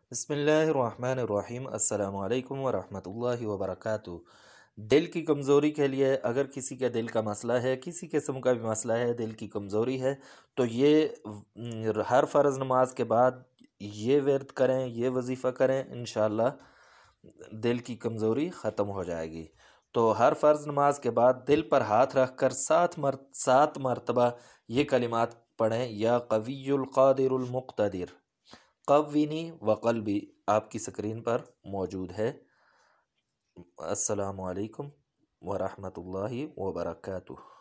बिस्मिल्लाहिर्रहमानिर्रहीम अस्सलामु अलैकुम वरहमतुल्लाहि वबरकातुहू। दिल की कमज़ोरी के लिए अगर किसी के दिल का मसला है, किसी किस्म का भी मसला है, दिल की कमज़ोरी है, तो ये हर फ़र्ज़ नमाज के बाद ये विर्द करें, ये वज़ीफ़ा करें, इंशाअल्लाह दिल की कमज़ोरी ख़त्म हो जाएगी। तो हर फ़र्ज़ नमाज के बाद दिल पर हाथ रख कर सात मरतबा ये कलिमात पढ़ें, या क़वियुल क़ादिरुल मुक़्तदिर। कव्विनी व क़ल्बी आपकी स्क्रीन पर मौजूद है। अस्सलामु अलैकुम व रहमतुल्लाहि व बरकातुहू।